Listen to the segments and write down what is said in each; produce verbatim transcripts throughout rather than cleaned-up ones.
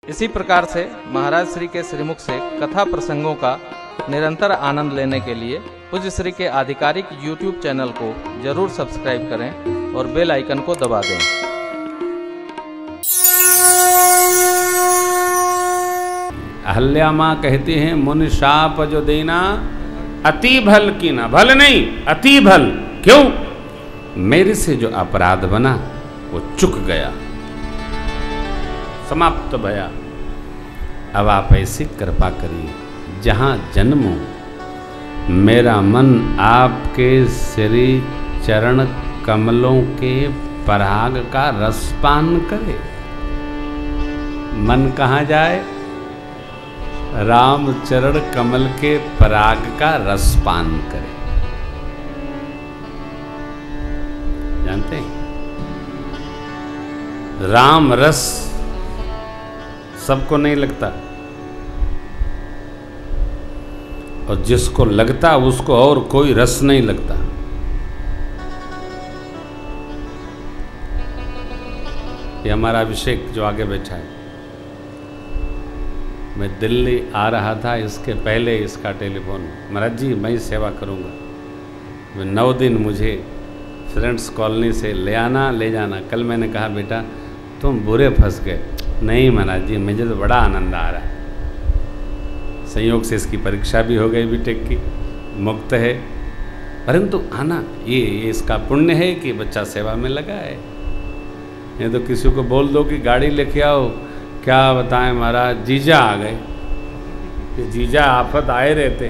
इसी प्रकार से महाराज श्री के श्रीमुख से कथा प्रसंगों का निरंतर आनंद लेने के लिए पूज्य श्री के आधिकारिक यूट्यूब चैनल को जरूर सब्सक्राइब करें और बेल आइकन को दबा दें। अहल्या माँ कहती हैं, मुनि शाप जो देना अति भल की ना, भल नहीं अति भल। क्यों? मेरे से जो अपराध बना वो चुक गया, समाप्त भया। अब आप ऐसी कृपा करिए, जहाँ जन्मो मेरा मन आपके श्री चरण कमलों के पराग का रसपान करे। मन कहाँ जाए? राम चरण कमल के पराग का रसपान करे। जानते हैं, राम रस सबको नहीं लगता, और जिसको लगता उसको और कोई रस नहीं लगता। ये हमारा अभिषेक जो आगे बैठा है, मैं दिल्ली आ रहा था, इसके पहले इसका टेलीफोन, महाराज जी मैं सेवा करूंगा, मैं नौ दिन मुझे फ्रेंड्स कॉलोनी से ले आना ले जाना। कल मैंने कहा बेटा तुम बुरे फंस गए। नहीं महाराज जी मुझे तो बड़ा आनंद आ रहा है। संयोग से इसकी परीक्षा भी हो गई बीटेक की, मुक्त है, परंतु आना ये, ये इसका पुण्य है कि बच्चा सेवा में लगा है। ये तो किसी को बोल दो कि गाड़ी लेके आओ, क्या बताएं महाराज जीजा आ गए। कि जीजा आफत आए रहते,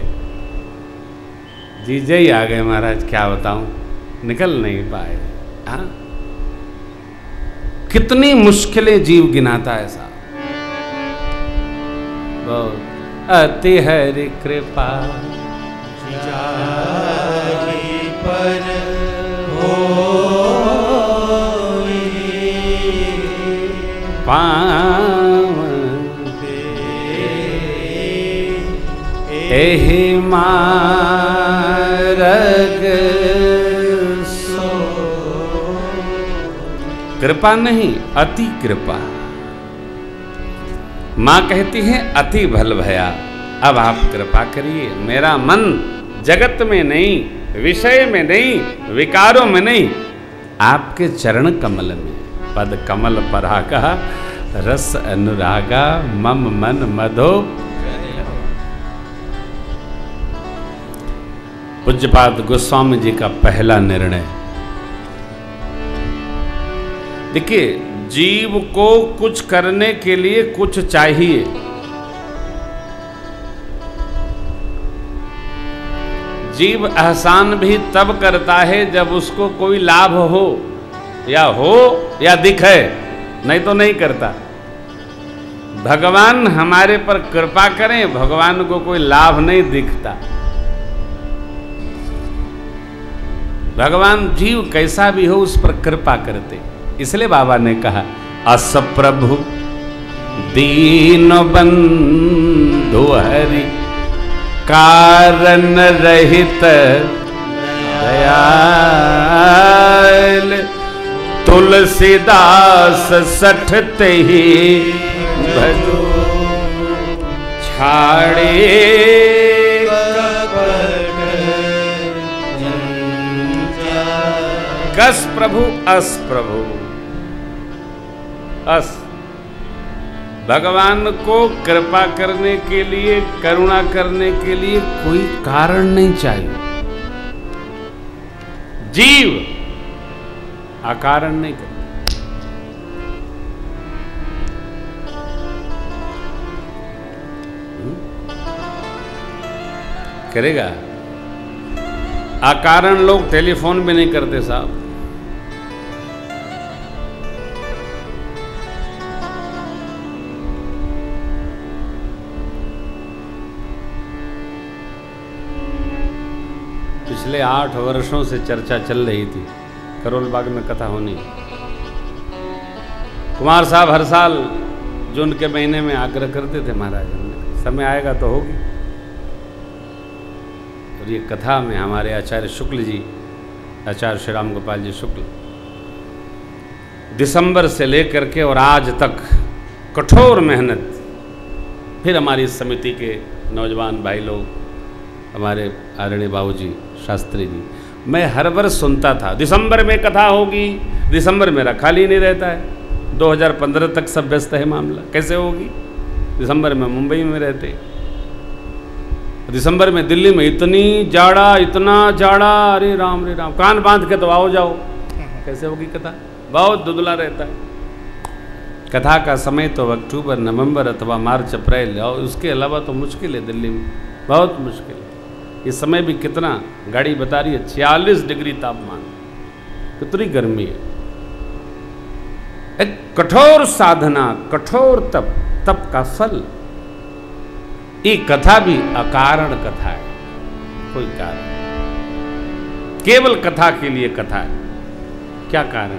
जीजा ही आ गए महाराज, क्या बताऊं, निकल नहीं पाए। हाँ, कितनी मुश्किलें जीव गिनाता है साहब। बहुत अति हरि कृपा जाहि पर होई, पावन एहि मारग सो। कृपा नहीं, अति कृपा। माँ कहती है अति भल भया। अब आप कृपा करिए, मेरा मन जगत में नहीं, विषय में नहीं, विकारों में नहीं, आपके चरण कमल में। पद कमल परागा रस अनुरागा मम मन मधो। पूज्यपाद गोस्वामी जी का पहला निर्णय। देखिए, जीव को कुछ करने के लिए कुछ चाहिए। जीव एहसान भी तब करता है जब उसको कोई लाभ हो, या हो या दिखे, नहीं तो नहीं करता। भगवान हमारे पर कृपा करें, भगवान को कोई लाभ नहीं दिखता। भगवान जीव कैसा भी हो उस पर कृपा करते। इसलिए बाबा ने कहा, अस प्रभु दीन बंधु हरि कारण रहित दयाल। तुलसीदास सठते ही भजो छाड़े कस प्रभु अस प्रभु। अस भगवान को कृपा करने के लिए, करुणा करने के लिए कोई कारण नहीं चाहिए। जीव अकारण नहीं करता। करेगा? अकारण लोग टेलीफोन भी नहीं करते साहब। पिछले आठ वर्षों से चर्चा चल रही थी, करोल बाग में कथा होनी। कुमार साहब हर साल जून के महीने में आग्रह करते थे, महाराज समय आएगा तो होगी। और ये कथा में हमारे आचार्य शुक्ल जी, आचार्य श्री राम गोपाल जी शुक्ल, दिसंबर से लेकर के और आज तक कठोर मेहनत। फिर हमारी समिति के नौजवान भाई लोग, हमारे आदरणीय बाबूजी शास्त्री जी, मैं हर वर्ष सुनता था दिसंबर में कथा होगी, दिसंबर मेरा खाली नहीं रहता है। दो हज़ार पंद्रह तक सब व्यस्त है मामला, कैसे होगी? दिसंबर में मुंबई में रहते, दिसंबर में दिल्ली में इतनी जाड़ा, इतना जाड़ा, अरे राम रे राम, कान बांध के तो आओ जाओ, कैसे होगी कथा? बहुत दुदला रहता है। कथा का समय तो अक्टूबर, नवंबर अथवा मार्च, अप्रैल, और उसके अलावा तो मुश्किल है दिल्ली में, बहुत मुश्किल है। इस समय भी कितना गाड़ी बता रही है, छियालीस डिग्री तापमान, कितनी गर्मी है। एक कठोर साधना, कठोर तप, तप का फल। ये कथा भी अकारण कथा है, कोई कारण, केवल कथा के लिए कथा है। क्या कारण?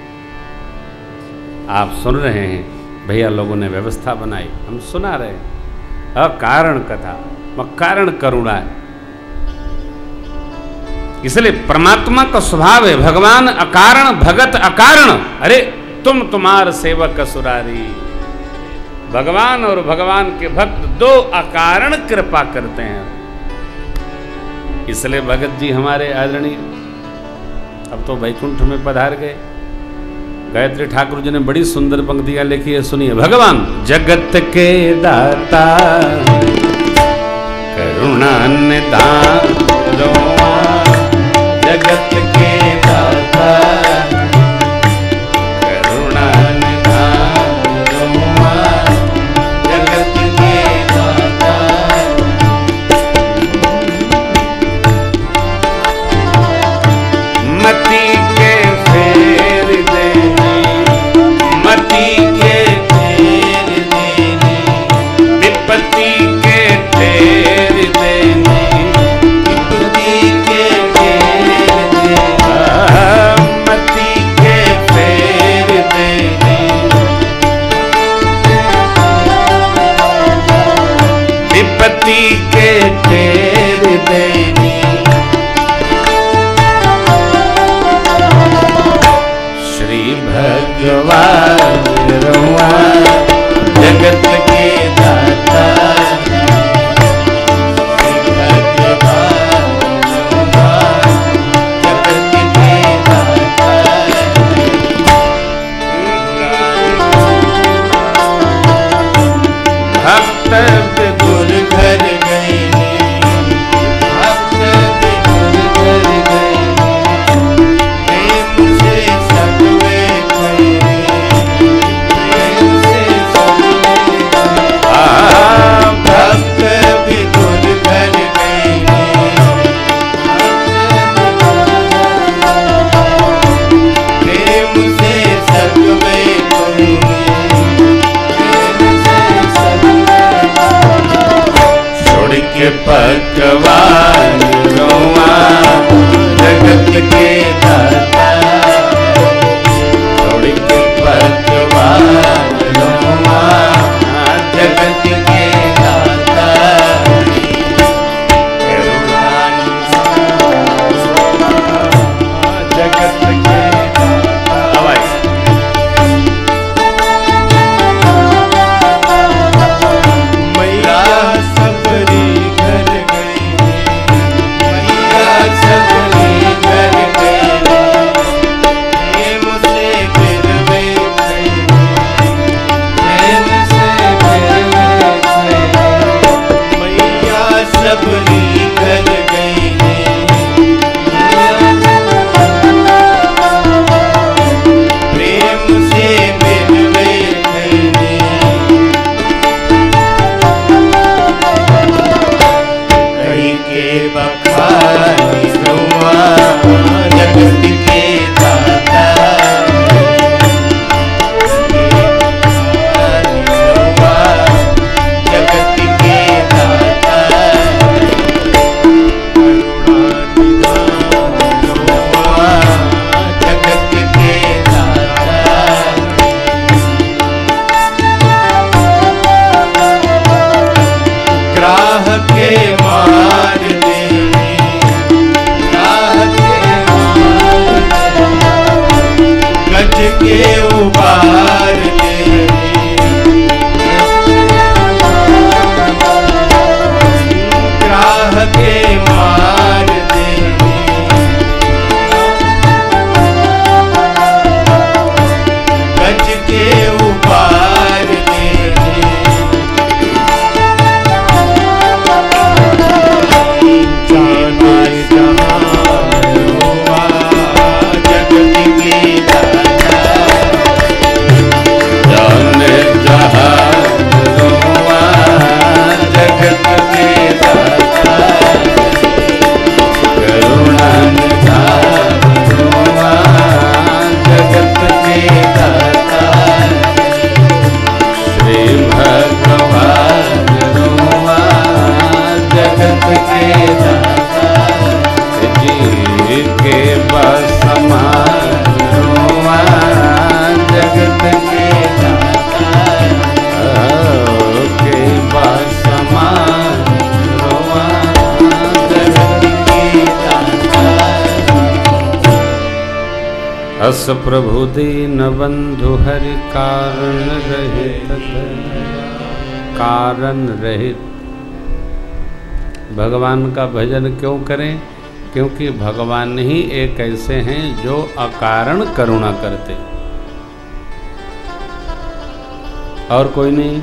आप सुन रहे हैं, भैया लोगों ने व्यवस्था बनाई, हम सुना रहे हैं। अकारण कथा, कारण करुणा है। इसलिए परमात्मा का स्वभाव है, भगवान अकारण भगत अकारण। अरे तुम तुम्हार सेवक असुरारी। भगवान और भगवान के भक्त दो अकारण कृपा करते हैं। इसलिए भगत जी हमारे आदरणीय अब तो वैकुंठ में पधार गए। गायत्री ठाकुर जी ने बड़ी सुंदर पंक्तियां लिखी है, सुनिए। भगवान जगत के दाता करुणा निधान, जगत के दाता करुणा निधान, जगत के दाता। मति के फेर देने, मति के फेर देने, विपत्ति के फेर देने, विपत्ति के फेर देने, मति के फेर देने, विपत्ति के फेर देने। श्री भगवान रउआ जगत के दाता, श्री भगवान रउआ जगत के दाता। भक्त गुर घर गए, भक्त गुर घर गए, प्रेम से सगवे गए, प्रेम से सगवे गए। भक्त गुर घर गए, प्रेम से सगवे गए, प्रेम से सगवे गए। छोड़ के पकवान रउआ जगत के दाता, छोड़ के पकवान रउआ जगत के दाता। करुणा जगत के दाता। हवाई मैया सबरी घर गई, मैया सबरी घर गई, के दाता जी के बस समान रोआ जगत के दाता के बस समान रोआ जगत के दाता अस प्रभु दीन बंधु हरि कारण रहित कारण रहित। भगवान का भजन क्यों करें? क्योंकि भगवान ही एक ऐसे हैं जो अकारण करुणा करते और कोई नहीं।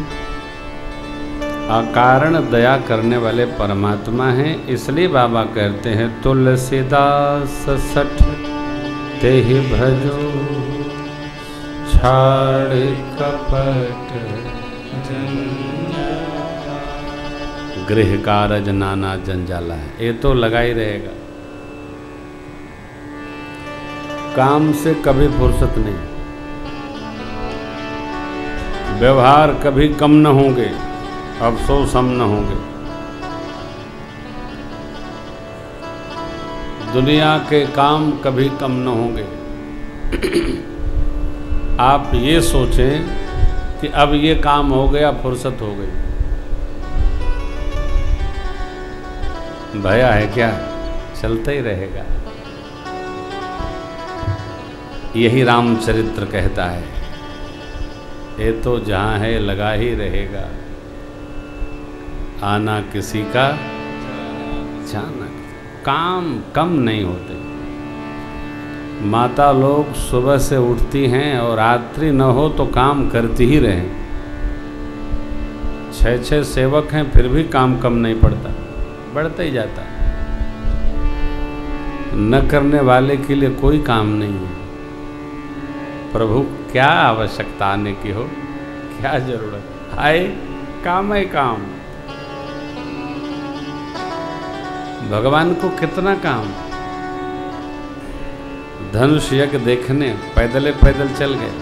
अकारण दया करने वाले परमात्मा हैं। इसलिए बाबा कहते हैं तुलसीदास सठ ते ही भजो छाड़ कपट गृह कारज नाना जंजाला है। ये तो लगा ही रहेगा। काम से कभी फुर्सत नहीं, व्यवहार कभी कम न होंगे, अफसोस हम न होंगे। दुनिया के काम कभी कम न होंगे। आप ये सोचें कि अब ये काम हो गया, फुर्सत हो गई। भया है क्या? चलता ही रहेगा। यही रामचरित्र कहता है, ये तो जहाँ है लगा ही रहेगा, आना किसी का जाना। काम कम नहीं होते। माता लोग सुबह से उठती हैं और रात्रि न हो तो काम करती ही रहें। छः छः सेवक हैं फिर भी काम कम नहीं पड़ता, बढ़ता ही जाता। न करने वाले के लिए कोई काम नहीं है। प्रभु क्या आवश्यकता आने की हो, क्या जरूरत आए, काम है काम। भगवान को कितना काम। धनुष यज्ञ देखने पैदल पैदल चल गए।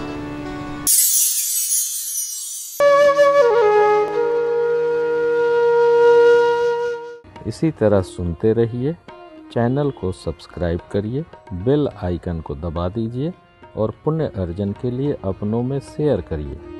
इसी तरह सुनते रहिए। चैनल को सब्सक्राइब करिए, बेल आइकन को दबा दीजिए और पुण्य अर्जन के लिए अपनों में शेयर करिए।